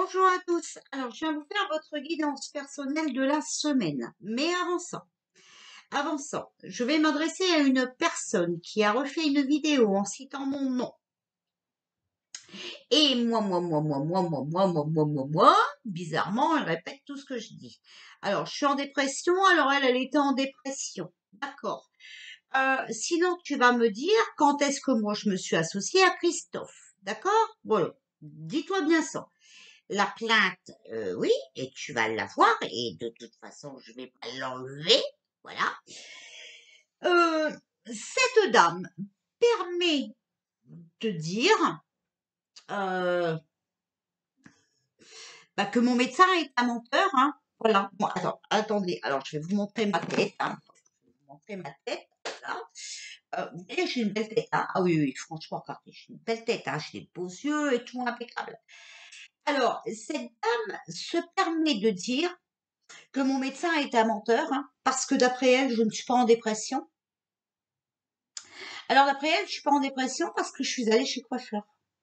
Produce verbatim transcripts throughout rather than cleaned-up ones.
Bonjour à tous. Alors, je viens vous faire votre guidance personnelle de la semaine. Mais avant ça, avant ça, je vais m'adresser à une personne qui a refait une vidéo en citant mon nom. Et moi, moi, moi, moi, moi, moi, moi, moi, moi, moi, moi, bizarrement, elle répète tout ce que je dis. Alors, je suis en dépression, alors elle, elle était en dépression. D'accord. Euh, sinon, tu vas me dire quand est-ce que moi je me suis associée à Christophe. D'accord? Voilà. Dis-toi bien ça. La plainte, euh, oui, et tu vas l'avoir, et de toute façon, je vais pas l'enlever, voilà. Euh, cette dame permet de dire euh, bah, que mon médecin est un menteur, hein. Voilà. Bon, attends, attendez, alors je vais vous montrer ma tête, hein. Je vais vous montrer ma tête, voilà. Euh, vous voyez, j'ai une belle tête, hein. Ah oui, oui, franchement, regardez, j'ai une belle tête, hein. J'ai des beaux yeux et tout impeccable. Alors, cette dame se permet de dire que mon médecin est un menteur, hein, parce que d'après elle, je ne suis pas en dépression. Alors d'après elle, je suis pas en dépression parce que je suis allée chez le coiffeur.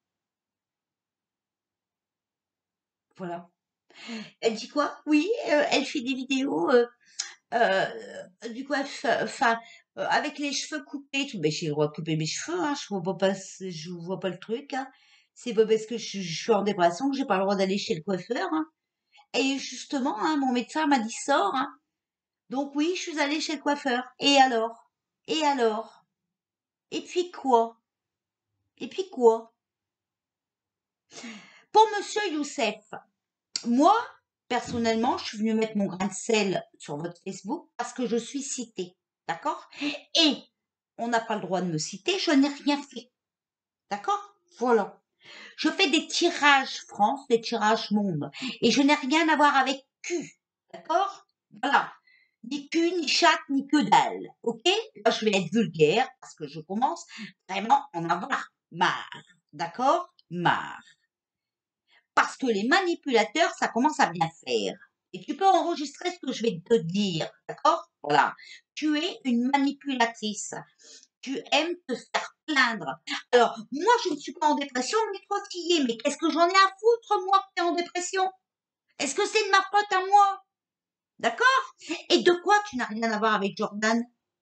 Voilà. Elle dit quoi? Oui, euh, elle fait des vidéos euh, euh, du coiffeur, enfin, euh, avec les cheveux coupés. Tout. Ben, j'ai le droit de couper mes cheveux, hein, je vois pas, je vois pas le truc. Hein. C'est pas parce que je, je suis en dépression que j'ai pas le droit d'aller chez le coiffeur. Hein. Et justement, hein, mon médecin m'a dit sors. Hein. Donc oui, je suis allée chez le coiffeur. Et alors? Et alors? Et puis quoi? Et puis quoi? Pour Monsieur Youssef, moi, personnellement, je suis venue mettre mon grain de sel sur votre Facebook parce que je suis citée. D'accord? Et on n'a pas le droit de me citer, je n'ai rien fait. D'accord? Voilà. Je fais des tirages France, des tirages monde. Et je n'ai rien à voir avec Q. D'accord? Voilà. Ni cul, ni chatte, ni que dalle. Ok? Là, je vais être vulgaire parce que je commence vraiment à en avoir marre. D'accord? Marre. Parce que les manipulateurs, ça commence à bien faire. Et tu peux enregistrer ce que je vais te dire, d'accord? Voilà. Tu es une manipulatrice. Tu aimes te faire plaindre. Alors, moi, je ne suis pas en dépression, mais toi qui y es. Mais qu'est-ce que j'en ai à foutre, moi, qui es en dépression? Est-ce que c'est de ma faute à moi? D'accord? Et de quoi tu n'as rien à voir avec Jordan?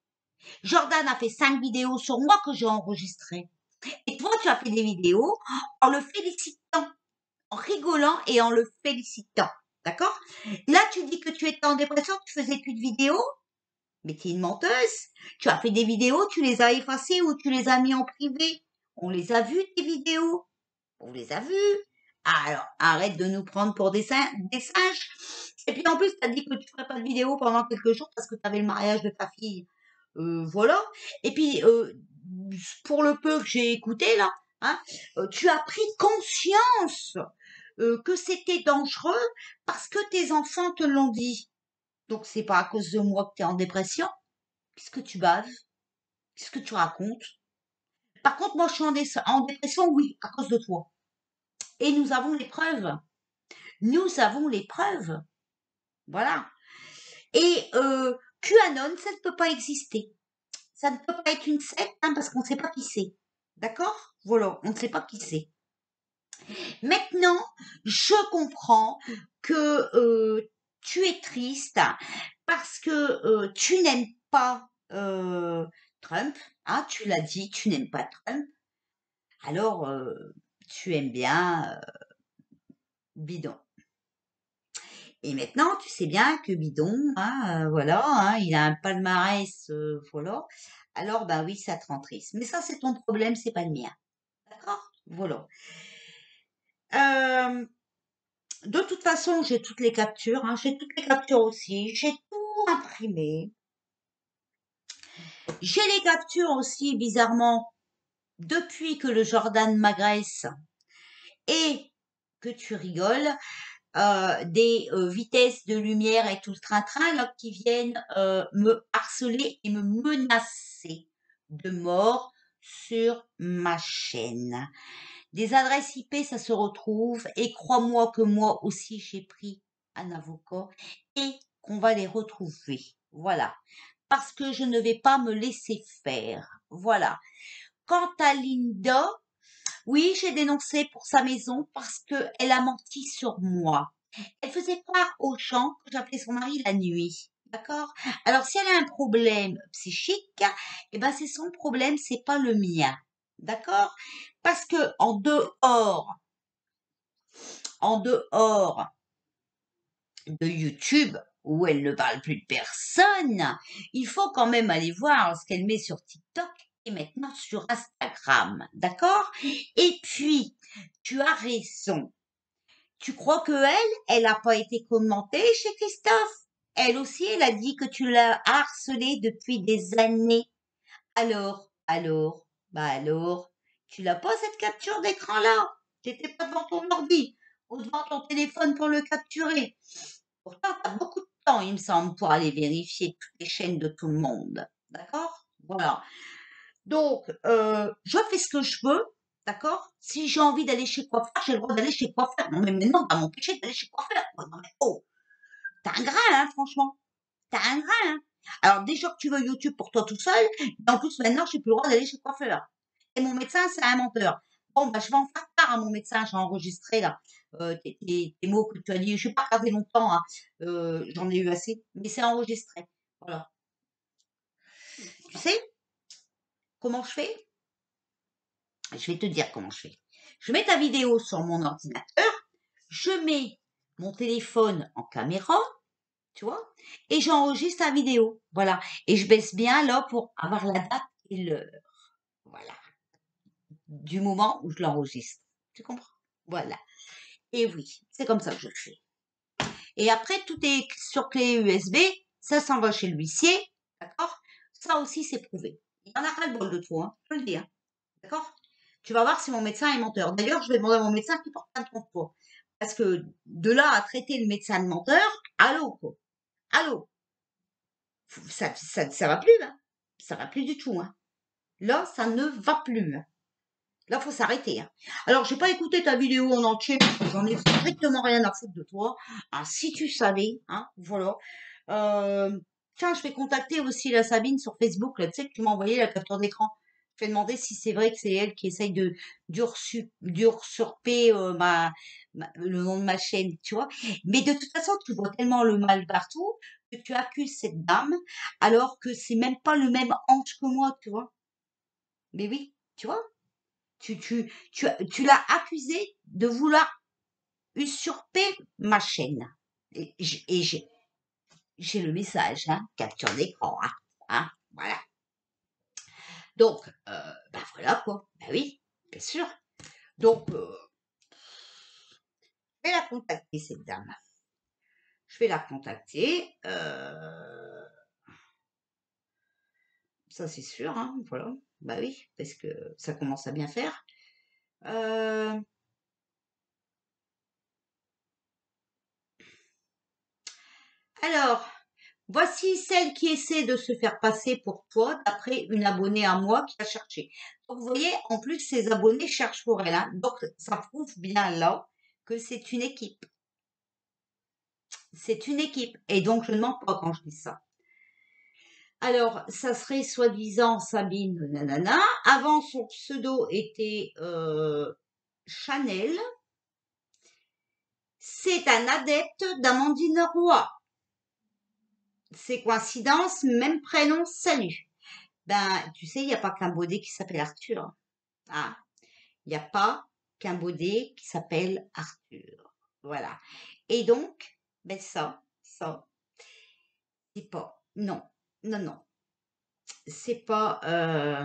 Jordan a fait cinq vidéos sur moi que j'ai enregistrées. Et toi, tu as fait des vidéos en le félicitant, en rigolant et en le félicitant. D'accord? Là, tu dis que tu étais en dépression, que tu faisais plus de vidéos, mais tu es une menteuse. Tu as fait des vidéos, tu les as effacées ou tu les as mis en privé. On les a vues, tes vidéos. On les a vues. Ah, alors, arrête de nous prendre pour des, sin- des singes. Et puis en plus, tu as dit que tu ferais pas de vidéo pendant quelques jours parce que tu avais le mariage de ta fille. Euh, voilà. Et puis, euh, pour le peu que j'ai écouté là, hein, euh, tu as pris conscience euh, que c'était dangereux parce que tes enfants te l'ont dit. Donc c'est pas à cause de moi que tu es en dépression. Qu'est-ce que tu baves? Qu'est-ce que tu racontes? Par contre, moi je suis en, dé- en dépression, oui, à cause de toi. Et nous avons les preuves. Nous avons les preuves. Voilà. Et euh, QAnon, ça ne peut pas exister. Ça ne peut pas être une secte hein, parce qu'on ne sait pas qui c'est. D'accord? Voilà, on ne sait pas qui c'est. Maintenant, je comprends que euh, tu es triste parce que euh, tu n'aimes pas euh, Trump. Hein, tu l'as dit, tu n'aimes pas Trump. Alors, euh, tu aimes bien euh, Bidon. Et maintenant, tu sais bien que Bidon, hein, euh, voilà, hein, il a un palmarès, euh, voilà. Alors, ben oui, ça te rend triste. Mais ça, c'est ton problème, c'est pas le mien. D'accord? Voilà. Euh, de toute façon, j'ai toutes les captures, hein, j'ai toutes les captures aussi, j'ai tout imprimé. J'ai les captures aussi, bizarrement, depuis que le Jordan m'agresse et que tu rigoles, euh, des euh, vitesses de lumière et tout le train-train là, qui viennent euh, me harceler et me menacer de mort sur ma chaîne. Des adresses I P, ça se retrouve et crois-moi que moi aussi j'ai pris un avocat et qu'on va les retrouver. Voilà. Parce que je ne vais pas me laisser faire. Voilà. Quant à Linda, Oui, j'ai dénoncé pour sa maison parce qu'elle a menti sur moi. Elle faisait croire aux gens que j'appelais son mari la nuit. D'accord? Alors, si elle a un problème psychique, eh ben, c'est son problème, c'est pas le mien. D'accord? Parce que en dehors, en dehors de YouTube, où elle ne parle plus de personne, il faut quand même aller voir ce qu'elle met sur TikTok et maintenant sur Instagram. D'accord? Et puis, tu as raison. Tu crois que elle, elle n'a pas été commentée chez Christophe? Elle aussi, elle a dit que tu l'as harcelée depuis des années. Alors, alors, bah alors, tu l'as pas cette capture d'écran-là? T'étais pas devant ton ordi ou devant ton téléphone pour le capturer. Pourtant, t'as beaucoup de temps, il me semble, pour aller vérifier toutes les chaînes de tout le monde. D'accord? Voilà. Donc, euh, je fais ce que je veux, d'accord? Si j'ai envie d'aller chez coiffeur, j'ai le droit d'aller chez coiffeur. Non, mais maintenant, on va m'empêcher d'aller chez coiffeur. Oh, non, mais oh, t'as un grain, hein, franchement. T'as un grain, hein. Alors, déjà que tu veux YouTube pour toi tout seul, et en plus, maintenant, j'ai plus le droit d'aller chez coiffeur. Et mon médecin, c'est un menteur. Bon, bah, je vais en faire part à mon médecin, j'ai enregistré, là, euh, tes, tes- tes mots que tu as dit. Je ne vais pas regarder longtemps, hein. Euh, j'en ai eu assez, mais c'est enregistré. Voilà. Tu sais comment je fais? Je vais te dire comment je fais. Je mets ta vidéo sur mon ordinateur, je mets mon téléphone en caméra, tu vois, et j'enregistre la vidéo. Voilà. Et je baisse bien là pour avoir la date et l'heure. Voilà. Du moment où je l'enregistre. Tu comprends? Voilà. Et oui, c'est comme ça que je le fais. Et après, tout est sur clé U S B, ça s'en va chez l'huissier, d'accord? Ça aussi, c'est prouvé. Il y en a ras le bol de toi, hein, je peux le dire. D'accord? Tu vas voir si mon médecin est menteur. D'ailleurs, je vais demander à mon médecin qui porte plainte contre toi. Parce que de là à traiter le médecin de menteur, allô, quoi. Allô. Ça, ça, ça va plus, hein. Ça va plus du tout, hein. Là, ça ne va plus, hein. Là, faut s'arrêter, hein. Alors, j'ai pas écouté ta vidéo en entier parce que j'en ai strictement rien à foutre de toi. Ah, si tu savais, hein, voilà. Euh, tiens, je vais contacter aussi la Sabine sur Facebook, là, tu sais, que tu m'as envoyé la capture d'écran. Je vais demander si c'est vrai que c'est elle qui essaye de d'ursu- d'usurper euh, ma, ma- le nom de ma chaîne, tu vois. Mais de toute façon, tu vois tellement le mal partout que tu accuses cette dame alors que c'est même pas le même ange que moi, tu vois. Mais oui, tu vois. Tu, tu, tu, tu l'as accusé de vouloir usurper ma chaîne. Et j'- et j'ai j'ai le message, hein, capture d'écran, hein, hein, voilà. Donc, euh, bah voilà quoi. Bah oui, bien sûr. Donc, euh, je vais la contacter, cette dame. Je vais la contacter. euh, ça, c'est sûr, hein, voilà. Bah oui, parce que ça commence à bien faire. Euh, alors, voici celle qui essaie de se faire passer pour toi, d'après une abonnée à moi qui a cherché. Donc, vous voyez, en plus, ces abonnés cherchent pour elle, hein. Donc, ça prouve bien là que c'est une équipe. C'est une équipe. Et donc, je ne mens pas quand je dis ça. Alors, ça serait soi-disant Sabine, nanana. Avant, son pseudo était euh, Chanel. C'est un adepte d'Amandine Roy. C'est coïncidence, même prénom, salut. Ben, tu sais, il n'y a pas qu'un baudet qui s'appelle Arthur. Ah, il n'y a pas qu'un baudet qui s'appelle Arthur. Voilà. Et donc, ben ça, ça, c'est pas, non, non, non, c'est pas, euh,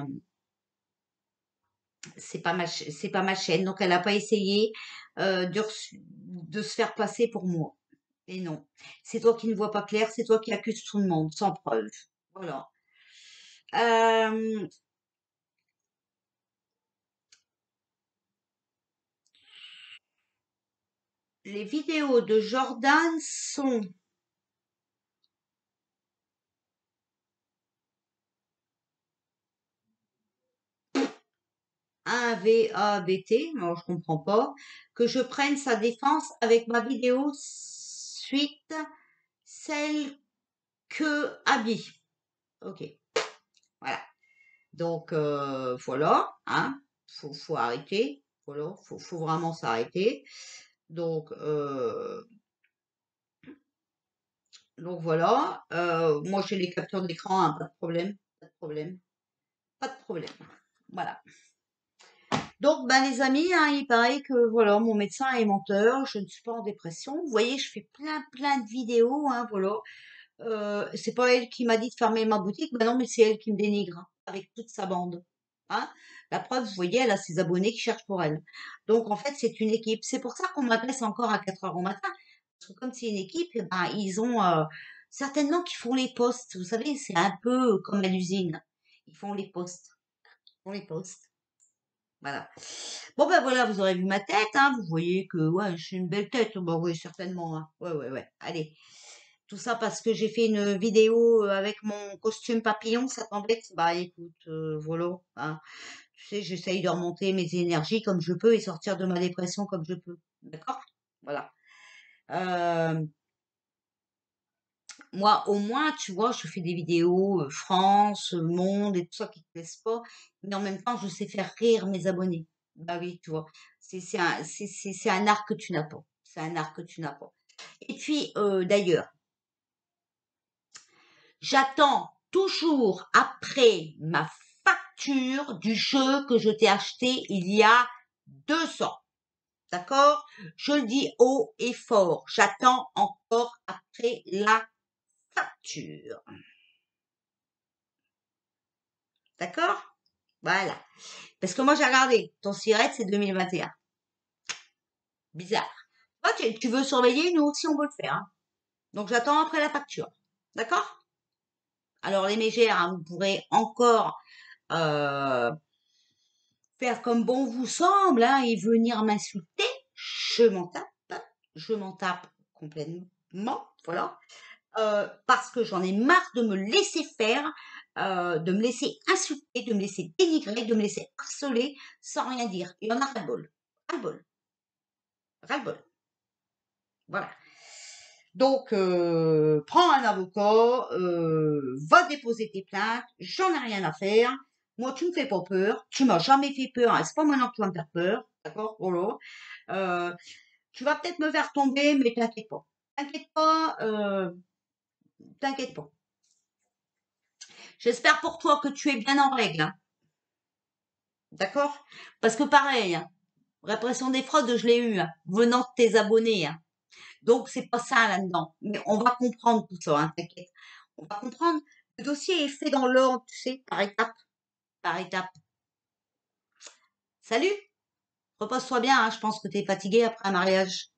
c'est pas ma, ch- c'est pas ma chaîne. Donc, elle n'a pas essayé euh, de, reçu- de se faire passer pour moi. Et non, c'est toi qui ne vois pas clair, c'est toi qui accuses tout le monde sans preuve. Voilà. Euh, les vidéos de Jordan sont un V A B T, non, je comprends pas, que je prenne sa défense avec ma vidéo suite, celle que Abby. Ok, voilà. Donc, euh, voilà, hein, faut, faut arrêter. Voilà, faut, faut vraiment s'arrêter. Donc, euh, donc voilà. Euh, moi, j'ai les captures d'écran, hein, pas de problème, pas de problème, pas de problème. Voilà. Donc, ben, les amis, hein, il paraît que voilà, mon médecin est menteur, je ne suis pas en dépression. Vous voyez, je fais plein, plein de vidéos, hein, voilà. Euh, c'est pas elle qui m'a dit de fermer ma boutique, ben non, mais c'est elle qui me dénigre, hein, avec toute sa bande. Hein. La preuve, vous voyez, elle a ses abonnés qui cherchent pour elle. Donc, en fait, c'est une équipe. C'est pour ça qu'on m'adresse encore à quatre heures au matin. Parce que comme c'est une équipe, eh ben, ils ont euh, certainement qui font les postes. Vous savez, c'est un peu comme à l'usine. Ils font les postes. Ils font les postes. Voilà. Bon ben voilà, vous aurez vu ma tête, hein. Vous voyez que ouais, j'ai une belle tête. Bah oui, certainement. Hein. Ouais, ouais, ouais. Allez. Tout ça parce que j'ai fait une vidéo euh, avec mon costume papillon, ça t'embête? Bah écoute, euh, voilà. Hein. Tu sais, j'essaye de remonter mes énergies comme je peux et sortir de ma dépression comme je peux. D'accord? Voilà. Euh, moi, au moins, tu vois, je fais des vidéos euh, France, euh, Monde et tout ça qui te plaisent pas, mais en même temps, je sais faire rire mes abonnés. Bah oui, tu vois, c'est c'est un, c'est c'est- c'est un art que tu n'as pas. C'est un art que tu n'as pas. Et puis, euh, d'ailleurs, j'attends toujours après ma facture du jeu que je t'ai acheté il y a deux ans. D'accord? Je le dis haut et fort. J'attends encore après la facture. D'accord? Voilà. Parce que moi, j'ai regardé. Ton sirette, c'est deux mille vingt et un. Bizarre. Toi, tu, tu veux surveiller, nous aussi, on peut le faire. Hein. Donc, j'attends après la facture. D'accord? Alors, les mégères, hein, vous pourrez encore euh, faire comme bon vous semble, hein, et venir m'insulter. Je m'en tape. Je m'en tape complètement. Voilà. Euh, parce que j'en ai marre de me laisser faire, euh, de me laisser insulter, de me laisser dénigrer, de me laisser harceler sans rien dire. Il y en a ras-le-bol. Ras-le-bol. Ras-le-bol. Voilà. Donc, euh, prends un avocat, euh, va déposer tes plaintes, j'en ai rien à faire. Moi, tu me fais pas peur, tu m'as jamais fait peur, hein, c'est pas maintenant que tu vas me faire peur, d'accord? Voilà. Euh, tu vas peut-être me faire tomber, mais t'inquiète pas. T'inquiète pas, euh, t'inquiète pas. J'espère pour toi que tu es bien en règle, hein, d'accord? Parce que pareil, hein, répression des fraudes, je l'ai eu, hein, venant de tes abonnés, hein. Donc, c'est pas ça là-dedans. Mais on va comprendre tout ça, hein, t'inquiète. On va comprendre. Le dossier est fait dans l'ordre, tu sais, par étape, par étape. Salut! Repose-toi bien, hein, je pense que t'es fatigué après un mariage.